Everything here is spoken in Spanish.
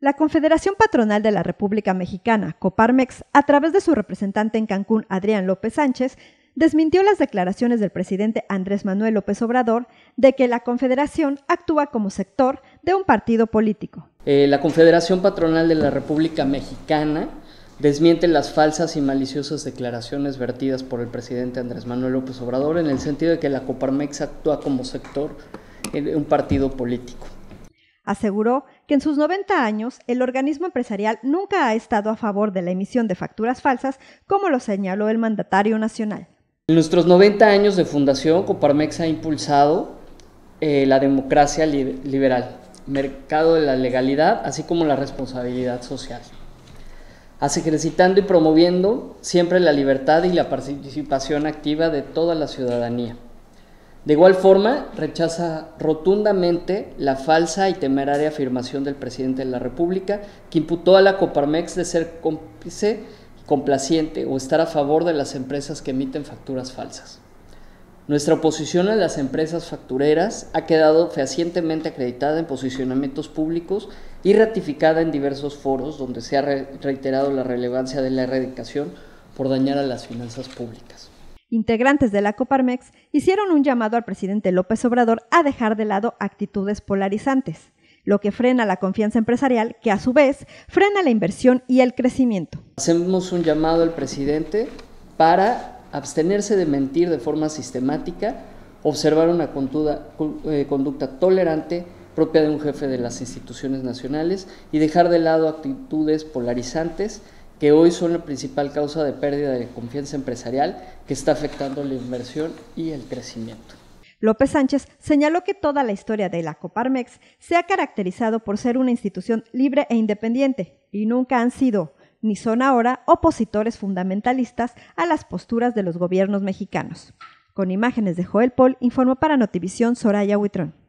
La Confederación Patronal de la República Mexicana, Coparmex, a través de su representante en Cancún, Adrián López Sánchez, desmintió las declaraciones del presidente Andrés Manuel López Obrador de que la Confederación actúa como sector de un partido político. La Confederación Patronal de la República Mexicana desmiente las falsas y maliciosas declaraciones vertidas por el presidente Andrés Manuel López Obrador en el sentido de que la Coparmex actúa como sector de un partido político. Aseguró que en sus 90 años el organismo empresarial nunca ha estado a favor de la emisión de facturas falsas, como lo señaló el mandatario nacional. En nuestros 90 años de fundación, Coparmex ha impulsado la democracia liberal, mercado de la legalidad, así como la responsabilidad social, ejercitando y promoviendo siempre la libertad y la participación activa de toda la ciudadanía. De igual forma, rechaza rotundamente la falsa y temeraria afirmación del presidente de la República que imputó a la Coparmex de ser cómplice, complaciente o estar a favor de las empresas que emiten facturas falsas. Nuestra oposición a las empresas factureras ha quedado fehacientemente acreditada en posicionamientos públicos y ratificada en diversos foros donde se ha reiterado la relevancia de la erradicación por dañar a las finanzas públicas. Integrantes de la Coparmex hicieron un llamado al presidente López Obrador a dejar de lado actitudes polarizantes, lo que frena la confianza empresarial, que a su vez frena la inversión y el crecimiento. Hacemos un llamado al presidente para abstenerse de mentir de forma sistemática, observar una conducta tolerante propia de un jefe de las instituciones nacionales y dejar de lado actitudes polarizantes que hoy son la principal causa de pérdida de confianza empresarial que está afectando la inversión y el crecimiento. López Sánchez señaló que toda la historia de la Coparmex se ha caracterizado por ser una institución libre e independiente y nunca han sido, ni son ahora, opositores fundamentalistas a las posturas de los gobiernos mexicanos. Con imágenes de Joel Paul, informó para Notivisión Soraya Huitrón.